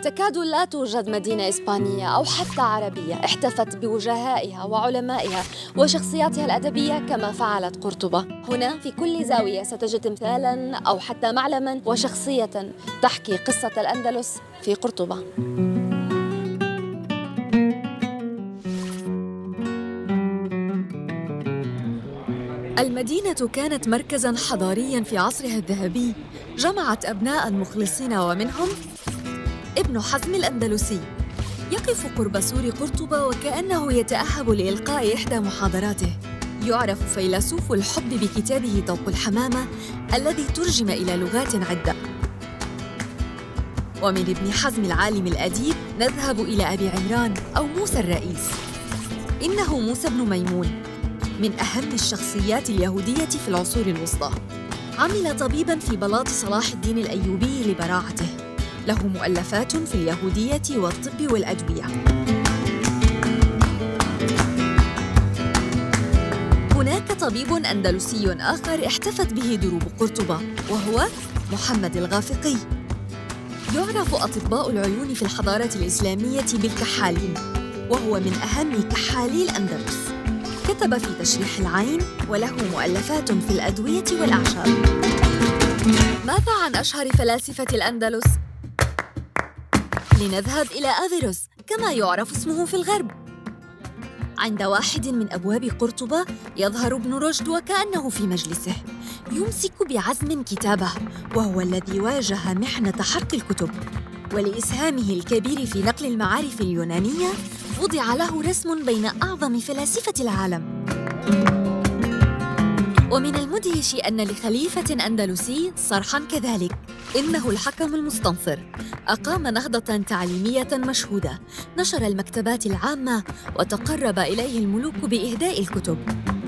تكاد لا توجد مدينة إسبانية أو حتى عربية احتفت بوجهائها وعلمائها وشخصياتها الأدبية كما فعلت قرطبة. هنا في كل زاوية ستجد تمثالاً أو حتى معلماً وشخصية تحكي قصة الأندلس في قرطبة. المدينة كانت مركزاً حضارياً في عصرها الذهبي، جمعت أبناء مخلصين ومنهم ابن حزم الأندلسي. يقف قرب سور قرطبة وكأنه يتأهب لإلقاء إحدى محاضراته. يعرف فيلسوف الحب بكتابه طوق الحمامة الذي ترجم إلى لغات عدة. ومن ابن حزم العالم الأديب نذهب إلى أبي عمران أو موسى الرئيس. إنه موسى بن ميمون، من أهم الشخصيات اليهودية في العصور الوسطى. عمل طبيباً في بلاط صلاح الدين الأيوبي لبراعته. له مؤلفات في اليهودية والطب والأدوية. هناك طبيب أندلسي آخر احتفت به دروب قرطبة، وهو محمد الغافقي. يعرف أطباء العيون في الحضارة الإسلامية بالكحالين، وهو من أهم كحالي الأندلس. كتب في تشريح العين، وله مؤلفات في الأدوية والأعشاب. ماذا عن أشهر فلاسفة الأندلس؟ لنذهب إلى أفيروس كما يعرف اسمه في الغرب. عند واحد من أبواب قرطبة يظهر ابن رشد وكأنه في مجلسه، يمسك بعزم كتابه، وهو الذي واجه محنة حرق الكتب. ولإسهامه الكبير في نقل المعارف اليونانية وضع له رسم بين أعظم فلاسفة العالم. ومن المدهش أن لخليفة أندلسي صرحاً كذلك، إنه الحكم المستنصر. أقام نهضة تعليمية مشهودة، نشر المكتبات العامة وتقرب إليه الملوك بإهداء الكتب.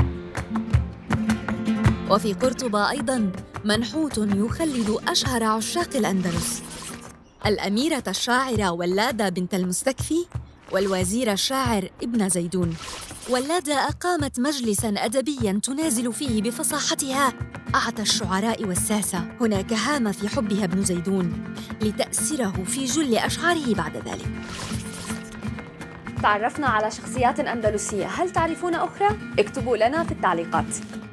وفي قرطبة أيضاً منحوت يخلد أشهر عشاق الأندلس، الأميرة الشاعرة ولادة بنت المستكفي والوزير الشاعر ابن زيدون. ولادة أقامت مجلساً أدبياً تنازل فيه بفصاحتها أعتى الشعراء والساسة. هناك هام في حبها ابن زيدون لتأثيره في جل أشعاره بعد ذلك. تعرفنا على شخصيات أندلسية، هل تعرفون أخرى؟ اكتبوا لنا في التعليقات.